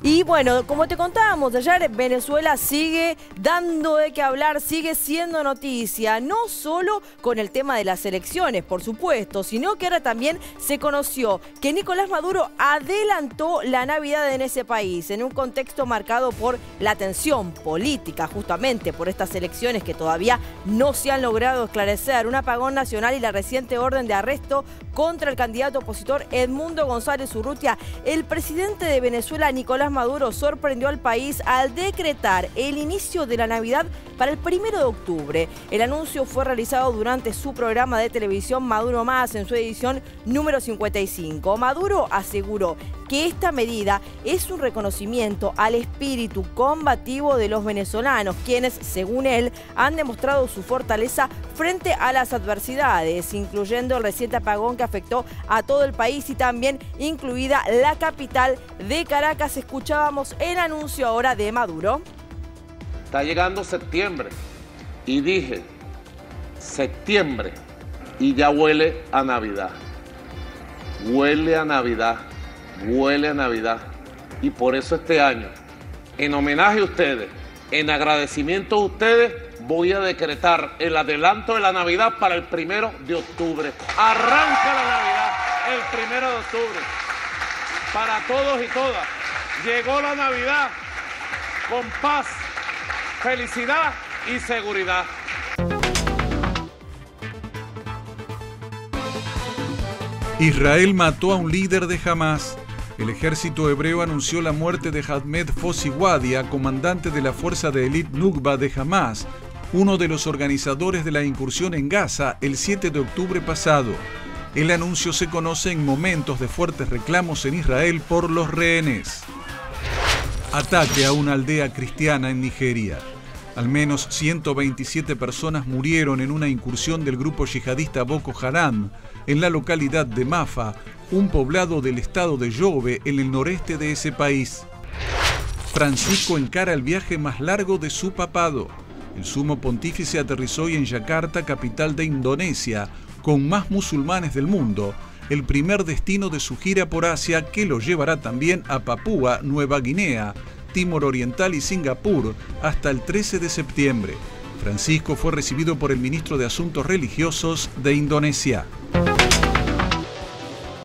Y bueno, como te contábamos ayer, Venezuela sigue dando de qué hablar, sigue siendo noticia, no solo con el tema de las elecciones, por supuesto, sino que ahora también se conoció que Nicolás Maduro adelantó la Navidad en ese país, en un contexto marcado por la tensión política, justamente por estas elecciones que todavía no se han logrado esclarecer, un apagón nacional y la reciente orden de arresto contra el candidato opositor Edmundo González Urrutia. El presidente de Venezuela, Nicolás Maduro, sorprendió al país al decretar el inicio de la Navidad para el 1 de octubre. El anuncio fue realizado durante su programa de televisión Maduro Más, en su edición número 55. Maduro aseguró que esta medida es un reconocimiento al espíritu combativo de los venezolanos, quienes, según él, han demostrado su fortaleza frente a las adversidades, incluyendo el reciente apagón que afectó a todo el país y también incluida la capital de Caracas. Escuchábamos el anuncio ahora de Maduro. Está llegando septiembre y dije, septiembre, y ya huele a Navidad. Huele a Navidad. Huele a Navidad. Y por eso este año, en homenaje a ustedes, en agradecimiento a ustedes, voy a decretar el adelanto de la Navidad para el 1 de octubre. Arranca la Navidad el 1 de octubre. Para todos y todas. Llegó la Navidad con paz, felicidad y seguridad. Israel mató a un líder de Hamás. El ejército hebreo anunció la muerte de Ahmed Fossi Wadia, comandante de la fuerza de élite Nukba de Hamás, uno de los organizadores de la incursión en Gaza el 7 de octubre pasado. El anuncio se conoce en momentos de fuertes reclamos en Israel por los rehenes. Ataque a una aldea cristiana en Nigeria. Al menos 127 personas murieron en una incursión del grupo yihadista Boko Haram en la localidad de Mafa, un poblado del estado de Yobe, en el noreste de ese país. Francisco encara el viaje más largo de su papado. El sumo pontífice aterrizó hoy en Yakarta, capital de Indonesia, con más musulmanes del mundo, el primer destino de su gira por Asia, que lo llevará también a Papúa Nueva Guinea, Timor Oriental y Singapur hasta el 13 de septiembre. Francisco fue recibido por el ministro de Asuntos Religiosos de Indonesia.